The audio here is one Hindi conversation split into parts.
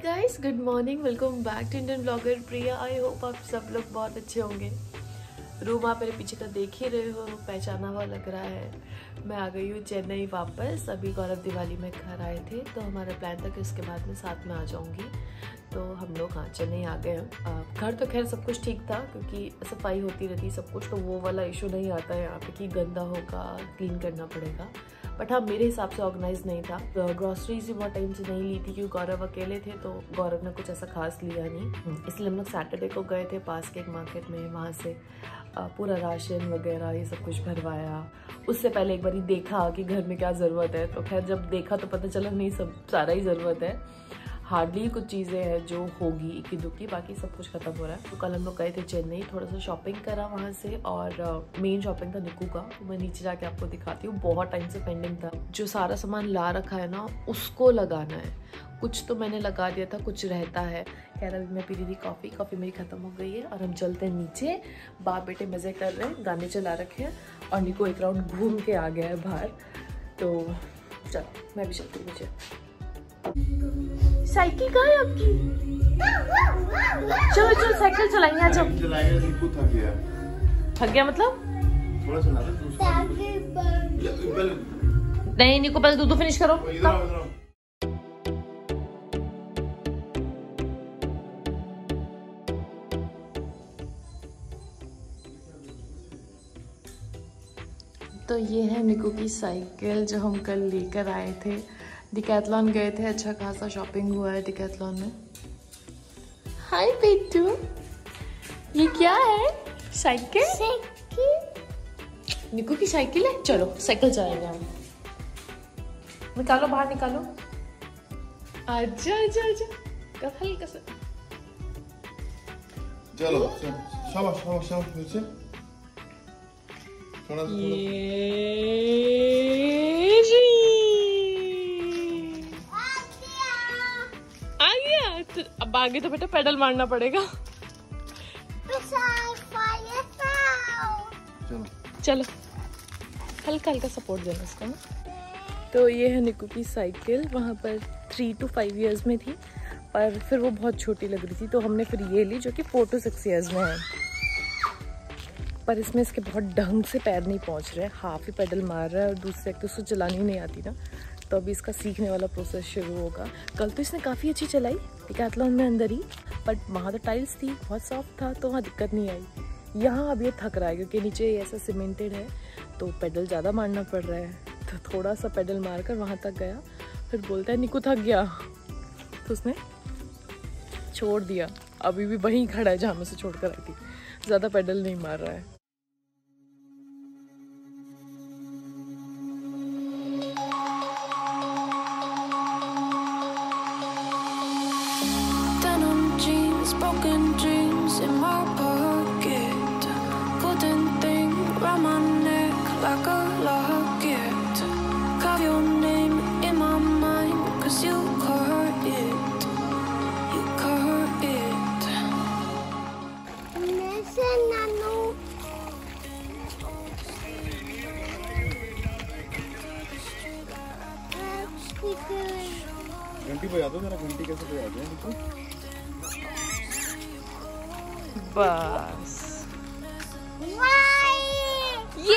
Guys, good morning, welcome back to Indian blogger Priya. I hope आप सब लोग बहुत अच्छे होंगे। रूम आप मेरे पीछे का देख ही रहे हो, पहचाना हुआ लग रहा है। मैं आ गई हूँ चेन्नई वापस। अभी गौरव दिवाली में घर आए थे तो हमारा प्लान था कि उसके बाद में साथ में आ जाऊँगी। तो हम लोग हाँ चेन्नई आ गए। घर तो खैर सब कुछ ठीक था क्योंकि सफाई होती रहती सब कुछ, तो वो वाला इशू नहीं आता है यहाँ पे कि गंदा होगा, क्लीन करना पड़ेगा। बट हाँ मेरे हिसाब से ऑर्गेनाइज नहीं था। ग्रॉसरीज भी बहुत टाइम से नहीं ली थी क्योंकि गौरव अकेले थे, तो गौरव ने कुछ ऐसा खास लिया नहीं। इसलिए हम लोग सैटरडे को गए थे पास के एक मार्केट में, वहाँ से पूरा राशन वगैरह ये सब कुछ भरवाया। उससे पहले एक बार देखा कि घर में क्या ज़रूरत है, तो खैर जब देखा तो पता चला नहीं सब सारा ही ज़रूरत है। हार्डली कुछ चीज़ें हैं जो होगी इक्की दुक्की, बाकी सब कुछ खत्म हो रहा है। तो कल हम लोग गए थे चेन्नई, थोड़ा सा शॉपिंग करा वहाँ से, और मेन शॉपिंग था निक्कू का। तो मैं नीचे जाके आपको दिखाती हूँ। बहुत टाइम से पेंडिंग था। जो सारा सामान ला रखा है ना उसको लगाना है। कुछ तो मैंने लगा दिया था, कुछ रहता है। खैर अभी मैं पी रही थी कॉफ़ी मेरी ख़त्म हो गई है और हम चलते हैं नीचे। बाप बेटे मज़े कर रहे हैं, गाने चला रखे हैं और निक्कू एक राउंड घूम के आ गया है बाहर। तो चलो मैं भी चलती हूँ नीचे। साइकिल कहाँ है आपकी? चलो चलो साइकिल चलाएंगे। आ जाओ। थक गया मतलब? थोड़ा चला नहीं निको, पहले दूध फिनिश करो। तो ये है निको की साइकिल जो हम कल लेकर आए थे। डिकैथलॉन गए थे, अच्छा खासा शॉपिंग हुआ है डिकैथलॉन में। हाय बेटू, ये क्या है? साइकिल? निको की साइकिल है। चलो साइकिल चलाएंगे हम। निकालो बाहर निकालो। आजा आजा आजा, हल्का सा। चलो शाबाश शाबाश शाबाश, नीचे थोड़ा अब आगे तो बेटा पेडल मारना पड़ेगा। चलो हल्का हल्का सपोर्ट देना इसका। तो ये है निक्कू की साइकिल। वहाँ पर 3 to 5 years में थी, पर फिर वो बहुत छोटी लग रही थी, तो हमने फिर ये ली जो कि 4 to 6 years में है। पर इसमें इसके बहुत ढंग से पैर नहीं पहुँच रहे, हाफ ही पेडल मार रहा है और दूसरे एक तो उसको चलानी नहीं आती ना, तो अभी इसका सीखने वाला प्रोसेस शुरू होगा। कल तो इसने काफ़ी अच्छी चलाई डिकैथलॉन में अंदर ही, बट वहाँ तो टाइल्स थी, बहुत सॉफ्ट था, तो वहाँ दिक्कत नहीं आई। यहाँ अब ये थक रहा है क्योंकि नीचे ऐसा सीमेंटेड है, तो पेडल ज़्यादा मारना पड़ रहा है। तो थोड़ा सा पेडल मार कर वहाँ तक गया, फिर बोलता है निक्कू थक गया, तो उसने छोड़ दिया। अभी भी वहीं खड़ा है जहाँ मैं से छोड़ कर आई थी, ज़्यादा पेडल नहीं मार रहा है। Broken dreams in my pocket, golden thing round my neck like a locket. Carve your name in my mind, 'cause you caught it, you caught it. Listen, Nanu. घंटी बजा दो जरा, घंटी कैसे बजाते हैं इनको? बस ये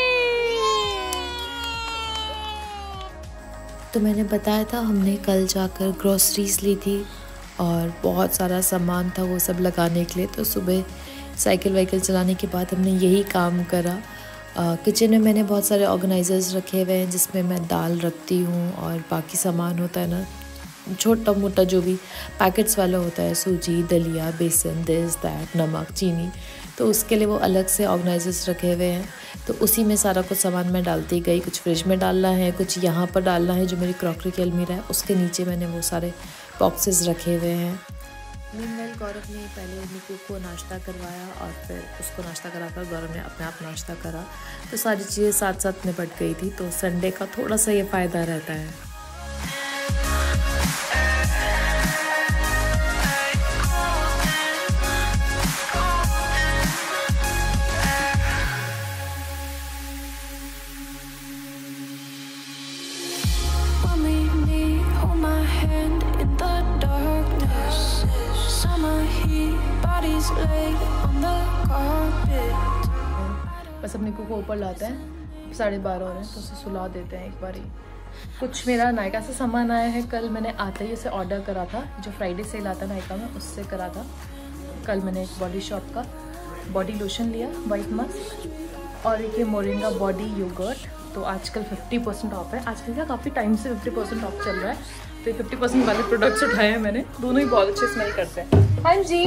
तो मैंने बताया था हमने कल जाकर ग्रोसरीज ली थी और बहुत सारा सामान था वो सब लगाने के लिए। तो सुबह साइकिल वाइकिल चलाने के बाद हमने यही काम करा। किचन में मैंने बहुत सारे ऑर्गेनाइजर्स रखे हुए हैं जिसमें मैं दाल रखती हूँ और बाकी सामान होता है ना छोटा मोटा जो भी पैकेट्स वाला होता है, सूजी, दलिया, बेसन, दिस दैट, नमक, चीनी, तो उसके लिए वो अलग से ऑर्गेनाइजर्स रखे हुए हैं। तो उसी में सारा कुछ सामान मैं डालती गई। कुछ फ्रिज में डालना है, कुछ यहाँ पर डालना है जो मेरी क्रॉकरी की अलमीरा है उसके नीचे मैंने वो सारे बॉक्सेस रखे हुए हैं। मीनवाइल गौरव ने पहले निक्कू को नाश्ता करवाया और फिर उसको नाश्ता कराकर गौरव ने अपने आप नाश्ता करा, तो सारी चीज़ें साथ साथ निपट गई थी। तो संडे का थोड़ा सा ये फ़ायदा रहता है। Hold my hand in the darkness. she's laid on the carpet. बस अपने को ऊपर लाते हैं, 12:30 हो रहे हैं तो उसे सुला देते हैं एक बार ही। कुछ मेरा नायका से सामान आया है, कल मैंने आते ही उसे ऑर्डर करा था, जो फ्राइडे सेल आता है नायका में उससे करा था। कल मैंने एक बॉडी शॉप का बॉडी लोशन लिया, वाइट मास्क, और एक ये मोरिंगा बॉडी योगर्ट। तो आजकल 50% ऑफ है, आजकल क्या काफ़ी टाइम से 50% ऑफ चल रहा है, तो ये 50% वाले प्रोडक्ट्स उठाए हैं मैंने। दोनों ही बहुत अच्छे स्मेल करते हैं। हाँ जी,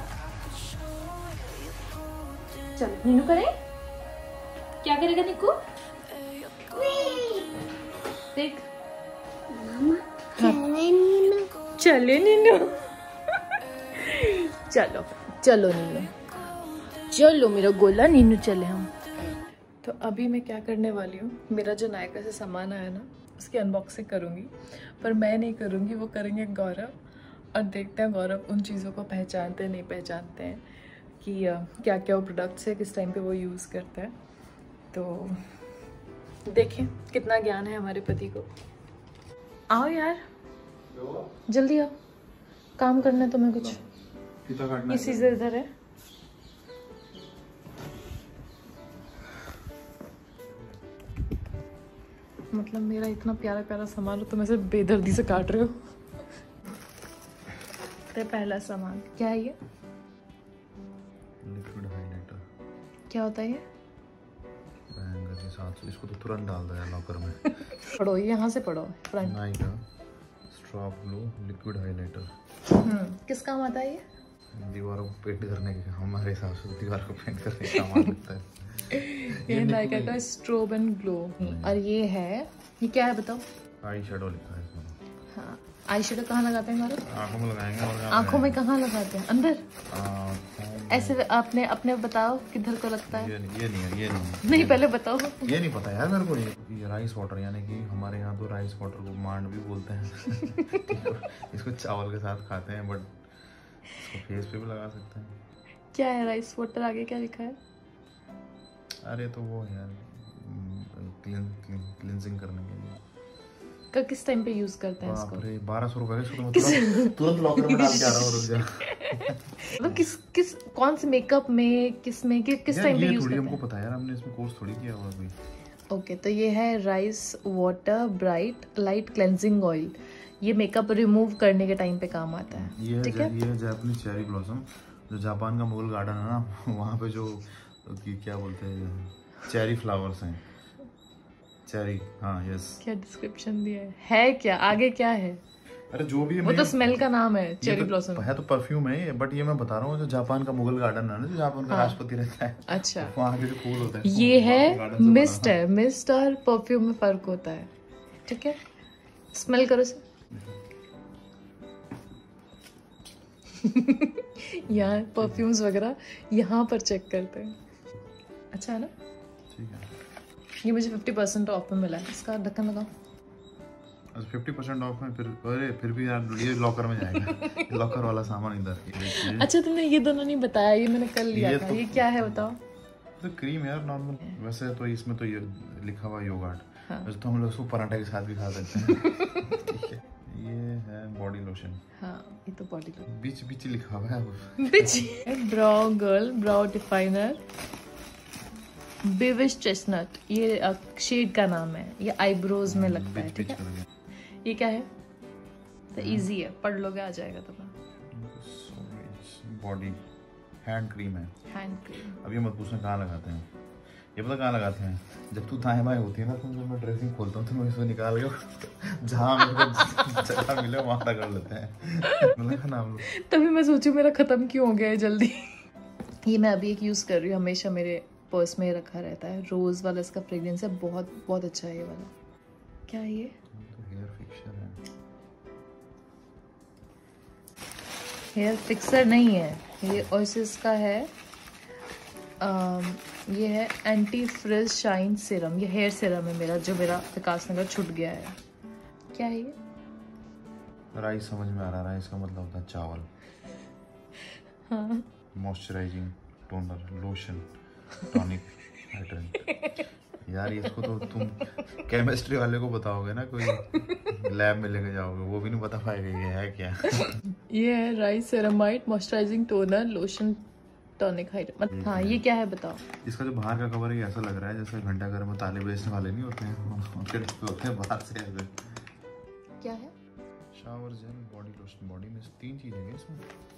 चलो नीनू करें, क्या करेगा निक्कू? देख चले नीनू, चलो चलो नीनू, चलो मेरा गोला नीनू, चले हम। तो अभी मैं क्या करने वाली हूँ, मेरा जो नायका से सामान आया ना उसकी अनबॉक्सिंग करूँगी, पर मैं नहीं करूँगी, वो करेंगे गौरव। और देखते हैं गौरव उन चीज़ों को पहचानते नहीं पहचानते हैं कि क्या क्या वो प्रोडक्ट्स है, किस टाइम पे वो यूज़ करते हैं। तो देखें कितना ज्ञान है हमारे पति को। आओ यार जल्दी आओ, काम करना है तुम्हें कुछ। इसी से इधर है। मतलब मेरा इतना प्यारा प्यारा सामान हो, तुम ऐसे बेदर्दी से काट रहे हो। तो पहला सामान क्या है ये? Liquid highlighter. क्या होता है ये? इसको तो तुरंत डाल दो यार लॉकर में। पढ़ो, यहाँ से पढ़ो। Front Nykaa strobe glow liquid highlighter. किस काम आता है ये? दीवारों को पेंट करने के, हमारे हिसाब से दीवार को पेंट करने का काम लगता है। ये नायका का स्ट्रोब एंड ग्लो। और ये है, ये क्या है बताओ? आई शेडो लिखा है इसमें। हाँ, आई शेडो कहाँ लगाते हैं हमारे? आंखों में लगाएंगे। और आंखों में कहाँ लगाते हैं? अंदर ऐसे? आपने अपने बताओ किधर को लगता है? ये नहीं नहीं पहले बताओ। ये नहीं पता यार मेरे को। ये राइस वाटर, यानी कि हमारे यहाँ तो राइस वाटर को मांड भी बोलते हैं। इसको चावल के साथ खाते हैं, बट इसको फेस पे भी लगा सकते हैं। क्या है राइस वाटर? आगे क्या लिखा है? अरे तो वो यार क्लींजिंग करने के लिए। किस टाइम पे यूज करते हैं इसको? 1200 रुपए तुरंत लॉकर में डाल के आ रहा हूँ, रुक जा। मतलब किस कौन से मेकअप में, किस में किस टाइम पे यूज करते हैं? हमको पता है यार, हमने इसमें कोर्स थोड़ी किया हुआ अभी। ओके, तो ये है rice water bright light cleansing oil. ये मेकअप रिमूव करने के टाइम पे काम आता है। ठीक है, ये है जापानीज चेरी ब्लॉसम, जो जापान का मुगल गार्डन है ना, वहाँ पे जो क्या बोलते हैं चेरी फ्लावर्स हैं। चेरी, हाँ यस। क्या डिस्क्रिप्शन दिया है क्या? आगे क्या है? अरे जो भी है, वो तो स्मेल का नाम है, चेरी ब्लॉसम है, तो परफ्यूम है, बट ये मैं बता रहा हूँ जो जापान का मुगल गार्डन है ना, जो जापान का राष्ट्रपति रहता है। अच्छा, वहाँ के जो फूल होते हैं। ये है मिस्ट है, मिस्ट और परफ्यूम में फर्क होता है। ठीक है, स्मेल करो से। यहाँ परफ्यूम्स वगैरह यहाँ पर चेक करते हैं। अच्छा है ना? ठीक है। ये मुझे 50% ऑफ में मिला है। इसका ढक्कन लगाओ। 50% ऑफ में? फिर भी यार ये लॉकर में जाएगा। लॉकर वाला सामान इधर। अच्छा, तुमने ये दोनों नहीं बताया, ये मैंने कल लिया था। ये क्या है बताओ? तो क्रीम यार नॉर्मल। वैसे तो इसमें तो ये लिखा हुआ योगर्ट। वैसे तो हम लोग इसको पराठा के साथ भी खा सकते हैं। ठीक है, ये है बॉडी लोशन। हाँ, ये तो बॉडी लोशन। बीच लिखा हुआ है। बीच। Brow girl brow definer bewitch chestnut, ये शेड का नाम है। ये आईब्रोज में लगता है। ठीक है, ये क्या है? तो इजी है, पढ़ लोगे आ जाएगा तुम्हें। बॉडी हैंड क्रीम है। Hand cream. अब ये मत पूछना कहाँ लगाते हैं, ये पता कहाँ लगाते हैं? जब तू दाएं बाएं होती है ना, तो जब मैं ड्रेसिंग खोलता हूँ तो मैं इसको निकाल के जहाँ मेरे को जगह मिले वहाँ कर लेते हैं। मतलब नाम तभी मैं सोचूं मेरा खत्म क्यों हो गया है जल्दी। ये मैं अभी एक यूज कर रही हूँ, हमेशा मेरे पर्स में रखा रहता है। रोज वाला इसका फ्रेग्रेंस है, बहुत बहुत अच्छा है ये वाला। क्या है ये? हेयर फिक्सर है। हेयर फिक्सर नहीं है ये, ओएसिस का है। ये है एंटी फ्रिज शाइन सीरम। ये हेयर सीरम है मेरा, जो मेरा विकास नगर छूट गया है। क्या है ये? राइस समझ में आ रहा है। राइस का मतलब होता है चावल। हाँ। Moisturising toner, lotion, tonic, hydrant. यार इसको तो तुम केमिस्ट्री वाले को बताओगे ना, कोई लैब में लेके जाओगे, वो भी नहीं बता पाएगा ये है क्या। ये है rice ceramide moisturising toner lotion tonic hydrate. हाँ ये क्या है बताओ। इसका जो बाहर का कवर है ऐसा लग रहा है जैसे घंटा घर में ताले बेचने वाले नहीं होते हैं, उनके होते हैं बाहर से ऐसे। क्या है? Shower gel, body lotion, body mist, 3 चीजें हैं इसमें।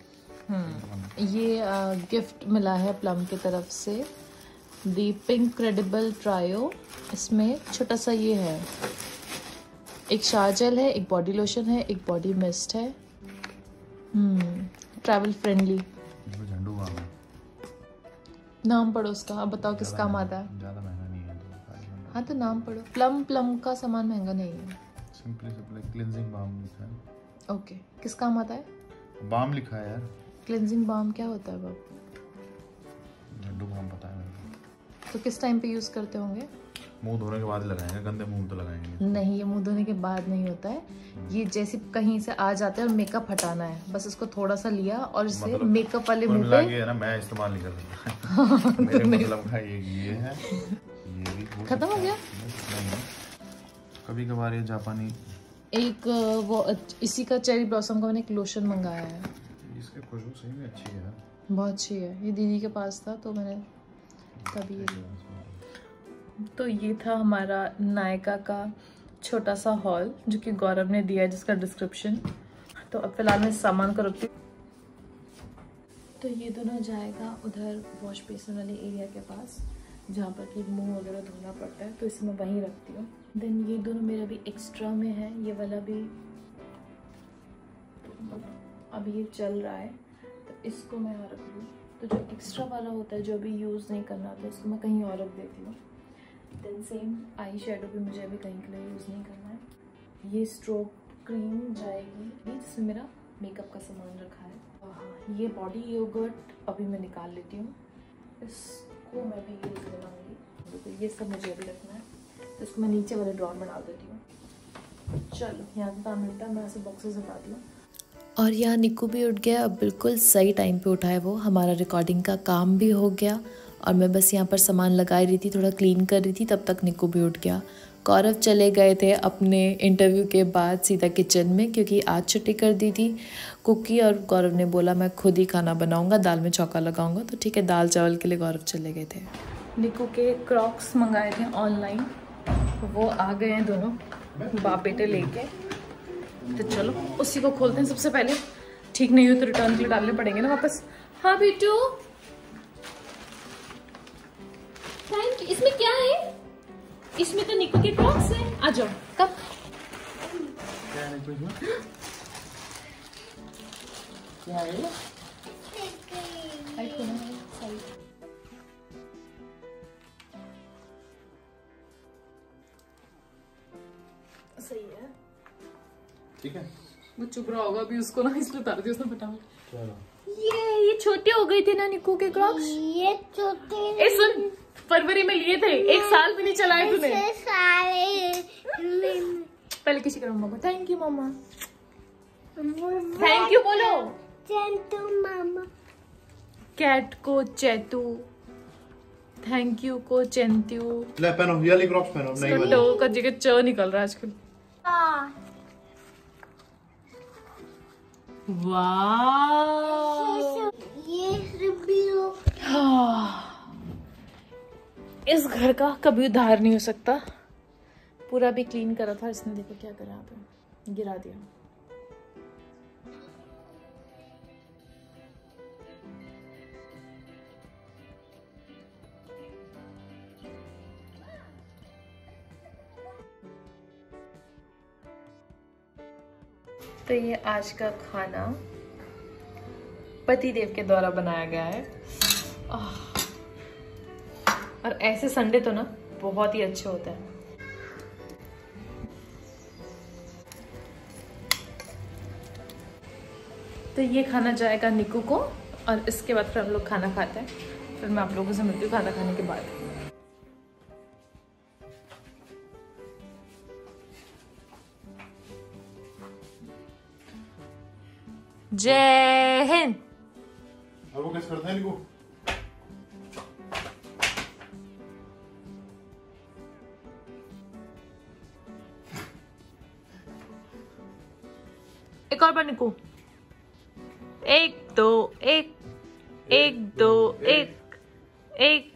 ये गिफ्ट मिला है प्लम की तरफ से, दी पिंक क्रेडिबल ट्रायो। इसमें छोटा सा ये है, एक शावर जेल है, एक बॉडी लोशन है, एक बॉडी मिस्ट है। Travel friendly. झंडू बाम है। नाम पढ़ो उसका, अब बताओ किस काम आता है। ज्यादा महंगा नहीं है। हाँ तो नाम पढ़ो। प्लम का सामान महंगा नहीं है। सिंपली क्लींजिंग बाम लिखा है। ओके, किस काम आता है? बाम लिखा है यार। क्लींजिंग बाम क्या होता है बाबू? झंडू बाम पता है मेरे को। तो किस टाइम पे यूज करते होंगे? मुंह धोने के बाद लगाएंगे, गंदे मुंह तो लगाएंगे नहीं, ये मुंह धोने के बाद नहीं होता है। ये जैसे कहीं से आ जाता है और मेकअप हटाना है, बस इसको थोड़ा सा लिया और इसे मतलब मेकअप वाले मुंह पे है ना, मैं इस्तेमाल नहीं कर सकता। मेरे मतलब का ये है, ये भी खत्म हो गया। नहीं, कभी कभार ये जापानी एक वो इसी का चेरी ब्लॉसम का मैंने एक लोशन मंगाया है। इसकी खुशबू सही में अच्छी है, बहुत अच्छी है। ये दीदी के पास था तो मैंने तभी ये लिया। तो ये था हमारा नायका का छोटा सा हॉल जो कि गौरव ने दिया है, जिसका डिस्क्रिप्शन। तो अब फिलहाल मैं सामान को रखती हूँ। तो ये दोनों जाएगा उधर वॉश बेसिन वाले एरिया के पास जहाँ पर कि मुंह वगैरह धोना पड़ता है, तो इसे मैं वहीं रखती हूँ। देन ये दोनों मेरा भी एक्स्ट्रा में है, ये वाला भी अभी ये चल रहा है तो इसको मैं यहाँ रख लूँ। तो जो एक्स्ट्रा वाला होता है जो अभी यूज़ नहीं करना होता, उसको मैं कहीं और रख देती हूँ। देन सेम आई शेडो भी मुझे अभी कहीं के लिए यूज़ नहीं करना है। ये स्ट्रोक क्रीम जाएगी जिसमें मेरा मेकअप का सामान रखा है। ये बॉडी योगर्ट अभी मैं निकाल लेती हूँ, इसको मैं भी यूज़ कराऊंगी। तो ये सब मुझे अभी रखना है, तो इसको मैं नीचे वाले ड्रॉर में डाल देती हूँ। चलो यहाँ से काम मिलता है, मैं ऐसे बॉक्सेस हटाती हूँ। और यहाँ निक्कू भी उठ गया, अब बिल्कुल सही टाइम पे उठा है वो। हमारा रिकॉर्डिंग का काम भी हो गया और मैं बस यहाँ पर सामान लगा रही थी, थोड़ा क्लीन कर रही थी, तब तक निक्कू भी उठ गया। गौरव चले गए थे अपने इंटरव्यू के बाद सीधा किचन में, क्योंकि आज छुट्टी कर दी थी कुकी, और गौरव ने बोला मैं खुद ही खाना बनाऊंगा, दाल में चौका लगाऊंगा। तो ठीक है, दाल चावल के लिए गौरव चले गए थे। निक्कू के क्रॉक्स मंगाए थे ऑनलाइन, वो आ गए हैं दोनों बाप बेटे लेके। तो चलो उसी को खोलते हैं सबसे पहले। ठीक नहीं हो तो रिटर्न के लिए डालने पड़ेंगे ना वापस। हाँ बेटू, थैंक यू। इसमें क्या है? इसमें तो निक्कू के क्रॉक्स हैं। आ जाओ। कब? क्या है सही है, ठीक है। वो चुप रहा होगा अभी, उसको ना इसलिए उतार दिया उसने फटाफट। ये छोटे हो गए थे ना निक्कू के क्रॉक्स। ये छोटे सुन, फरवरी में लिए थे, 1 साल भी नहीं चलाए तूने। पहले किसी का मम्मा को थैंक यू मम्मा, थैंक यू बोलो। चैतू मामा, कैट को चैतू, थैंक यू को चैंतू। ले पहनो, ये वाली क्रॉक्स पहनो। नहीं वाली टो का जगह च निकल रहा है आजकल। वाह, इस घर का कभी उधार नहीं हो सकता। पूरा भी क्लीन करा था इसने, देखो क्या करा, यहाँ पे गिरा दिया। तो ये आज का खाना पति देव के द्वारा बनाया गया है। और ऐसे संडे तो ना बहुत ही अच्छे होते हैं। तो ये खाना जाएगा निक्कू को, और इसके बाद फिर हम लोग खाना खाते हैं। फिर मैं आप लोगों से मिलती हूँ खाना खाने के बाद। जय हिंद। और वो कैसे करते हैं निक्कू? एक और बार निक्कू। 1 2 1 1 2 1 1।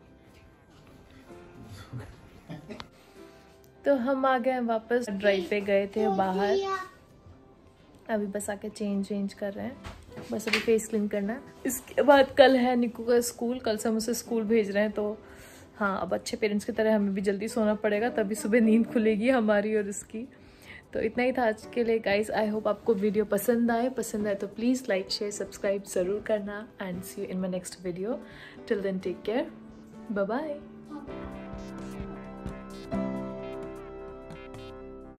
तो हम आ गए वापस, ड्राइव पे गए थे बाहर, अभी बस आके चेंज कर रहे हैं, बस अभी फेस क्लीन करना है। इसके बाद कल है निक्कू का स्कूल, कल से हम उसे स्कूल भेज रहे हैं। तो हाँ, अब अच्छे पेरेंट्स की तरह हमें भी जल्दी सोना पड़ेगा, तभी सुबह नींद खुलेगी हमारी और उसकी। तो इतना ही था आज के लिए गाइस। आई होप आपको वीडियो पसंद आए तो प्लीज़ लाइक शेयर सब्सक्राइब ज़रूर करना। And see you in my next video. Till then take care, bye bye.